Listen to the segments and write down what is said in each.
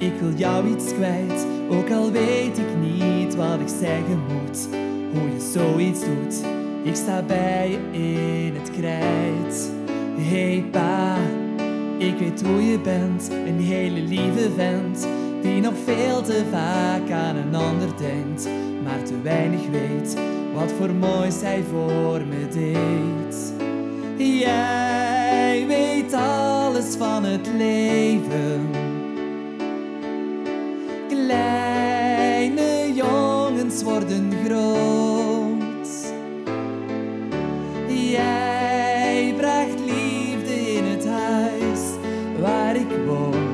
Ik wil jou iets kwijt, ook al weet ik niet wat ik zeggen moet. Hoe je zoiets doet, ik sta bij je in het krijt. Hey pa, ik weet hoe je bent, een hele lieve vent, die nog veel te vaak aan een ander denkt, maar te weinig weet wat voor moois hij voor me deed. Jij weet alles van het leven. Kleine jongens worden groot. Jij bracht liefde in het huis waar ik woon.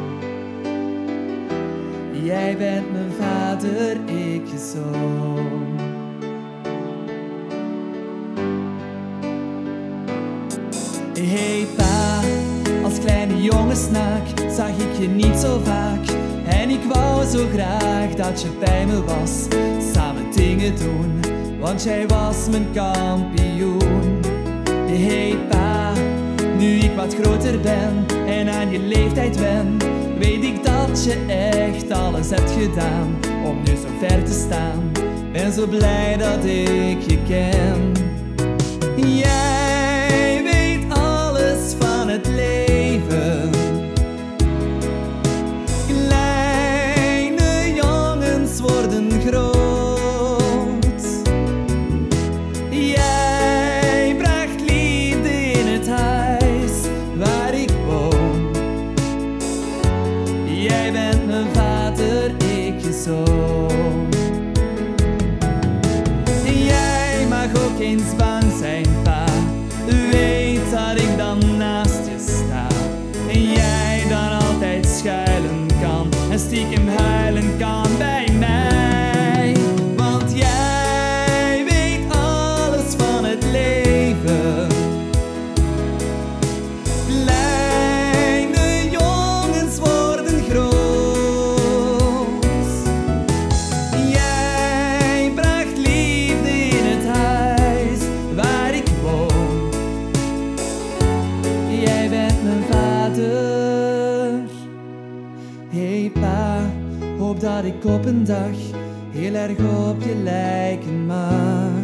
Jij bent mijn vader, ik je zoon. Hey pa, als kleine jongenssnaak zag ik je niet zo vaak. En ik wou zo graag dat je bij me was, samen dingen doen, want jij was mijn kampioen. Hey pa, nu ik wat groter ben en aan je leeftijd ben, weet ik dat je echt alles hebt gedaan om nu zo ver te staan. Ben zo blij dat ik je ken. Jij weet alles van het leven. Kleine jongens worden groot. Jij bracht liefde in het huis waar ik woon. Jij bent mijn vader, ik je zoon. Jij mag ook eens bang zijn, pa. Weet dat ik dan naast je sta. En jij dan altijd schuilen kan en stiekem huilen kan bij mij. Want jij weet alles van het leven. Kleine jongens worden groot. Jij bracht liefde in het huis waar ik woon. Jij bent mijn vader. Hey pa, hoop dat ik op een dag heel erg op je lijken mag.